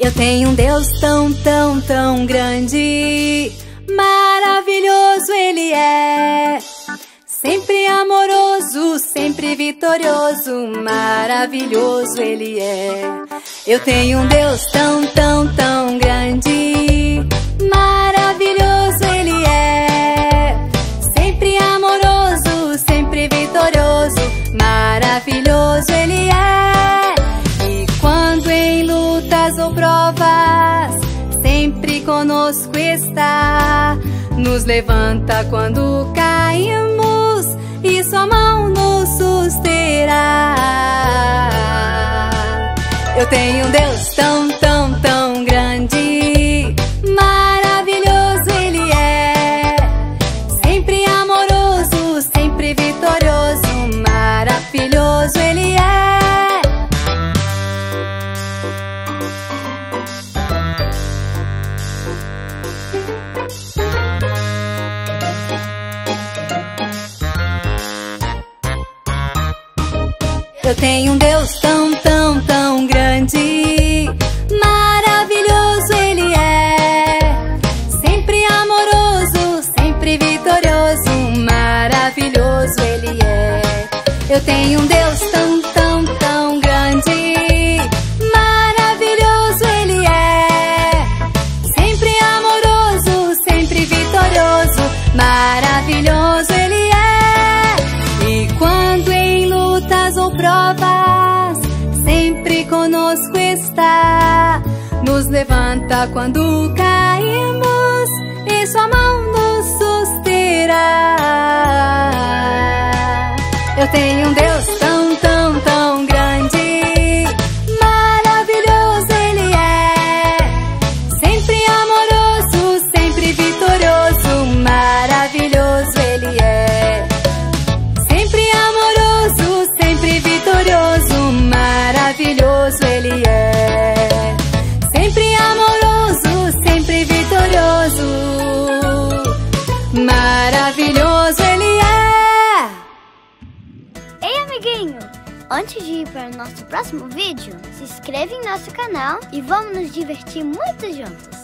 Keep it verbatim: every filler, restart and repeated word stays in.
Eu tenho um Deus tão, tão, tão grande, maravilhoso Ele é. Sempre amoroso, sempre vitorioso, maravilhoso Ele é. Eu tenho um Deus tão, tão, tão grande, maravilhoso Ele é. Sempre amoroso, sempre vitorioso, maravilhoso Ele é. E quando em lutas ou provas, sempre conosco está. Nos levanta quando caímos e sua mão nos susterá. Eu tenho um Deus tão, tão, tão grande, maravilhoso Ele é. Sempre amoroso, sempre vitorioso, maravilhoso Ele é. Eu tenho um Deus tão, tão, tão grande, maravilhoso Ele é. Sempre amoroso, sempre vitorioso, maravilhoso Ele é. Eu tenho um Deus tão, tão, tão grande, maravilhoso Ele é. Sempre amoroso, sempre vitorioso, maravilhoso Ele é. E quando em lutas ou provas, sempre conosco está. Nos levanta quando caímos e sua mão nos susterá. Eu tenho um Deus tão, tão, tão grande, maravilhoso Ele é. Sempre amoroso, sempre vitorioso, maravilhoso Ele é. Sempre amoroso, sempre vitorioso, maravilhoso Ele é. Sempre amoroso, sempre vitorioso, maravilhoso Ele é. Ei, amiguinho! Antes de ir para o nosso próximo vídeo, se inscreve em nosso canal e vamos nos divertir muito juntos!